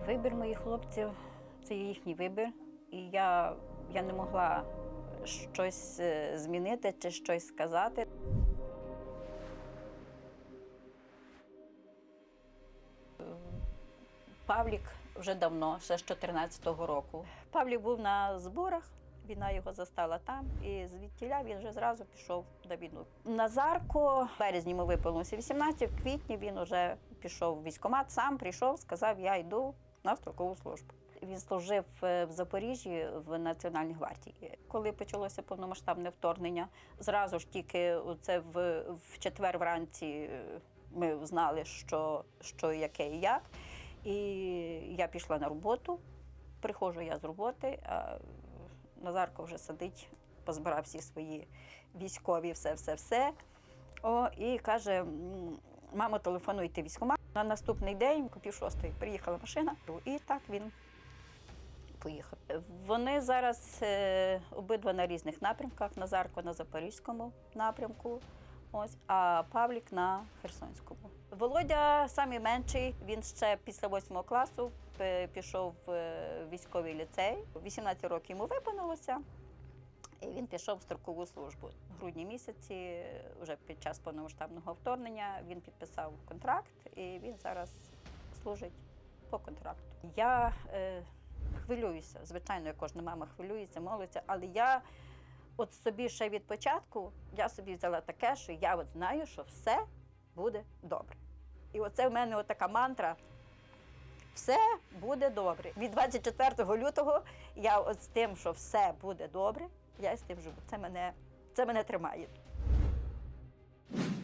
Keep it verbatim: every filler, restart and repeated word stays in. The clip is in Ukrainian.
Вибір моїх хлопців – це їхній вибір. І я, я не могла щось змінити чи щось сказати. Павлік вже давно, ще з чотирнадцятого року. Павлік був на зборах, війна його застала там, і звідтіля він вже зразу пішов на війну. Назарко, в березні йому виповнилося вісімнадцять, в квітні він вже пішов в військкомат, сам прийшов, сказав, я йду на строкову службу. Він служив в Запоріжжі в Національній гвардії. Коли почалося повномасштабне вторгнення, зразу ж тільки це в, в четвер вранці ми знали, що, що яке і як. І я пішла на роботу, приходжу я з роботи, а Назарко вже сидить, позбирав всі свої військові, все-все-все. О, і каже, мамо, телефонуйте військкомат. На наступний день, пів шостої, приїхала машина, і так він поїхав. Вони зараз е, обидва на різних напрямках. Назарко на Запорізькому напрямку, ось, а Павлік на Херсонському. Володя самий менший, він ще після восьмого класу пішов в військовий ліцей. вісімнадцять років йому виповнилося, і він пішов в строкову службу. В грудні місяці, вже під час повномасштабного вторгнення, він підписав контракт, і він зараз служить по контракту. Я е, хвилююся, звичайно, як кожна мама хвилюється, молиться, але я от собі ще від початку, я собі взяла таке, що я от знаю, що все буде добре. І оце в мене така мантра – все буде добре. Від двадцять четвертого лютого я от з тим, що все буде добре, я з тим живу. Це мене, це мене тримає.